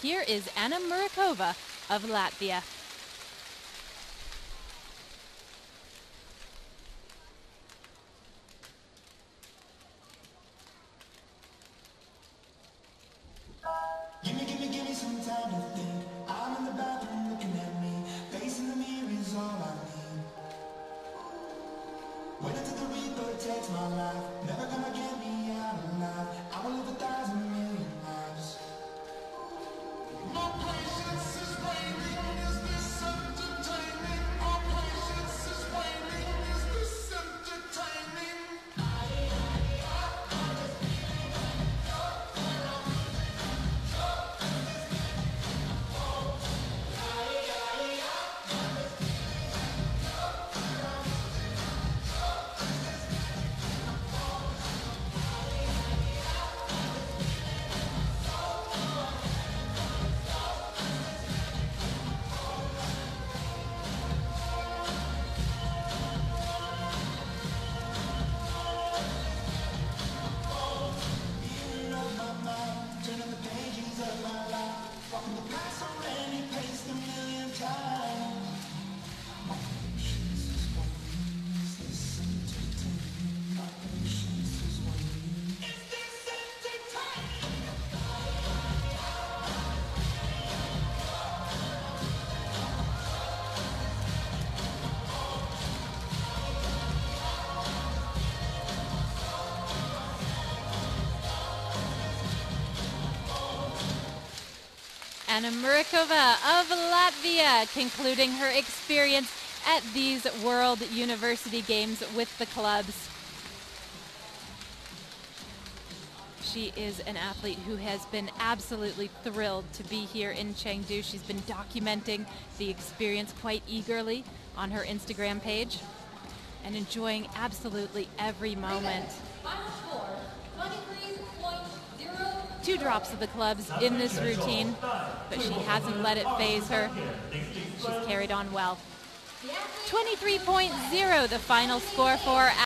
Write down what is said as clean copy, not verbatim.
here is Anna Murikova of Latvia. Give me some time to think. I'm in the bathroom looking at me. Facing the mirror is all I need. Wait until the Reaper takes my life. Never gonna get me out alive. I will live 1,000,000,000 lives. My patience is waning. Is this entertaining? My patience is waning. Is this entertaining? Anna Murikova of Latvia concluding her experience at these World University Games with the clubs. She is an athlete who has been absolutely thrilled to be here in Chengdu. She's been documenting the experience quite eagerly on her Instagram page and enjoying absolutely every moment. Final score, 23.0. 2 drops of the clubs in this routine, but she hasn't let it faze her. She's carried on well. 23.0 the final score for